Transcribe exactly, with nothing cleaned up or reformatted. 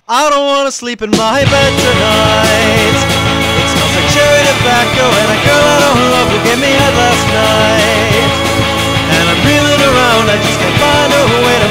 I don't wanna sleep in my bed tonight. It smells like cherry tobacco and a girl I don't love who gave me head last night. And I'm reeling around, I just can't find a way to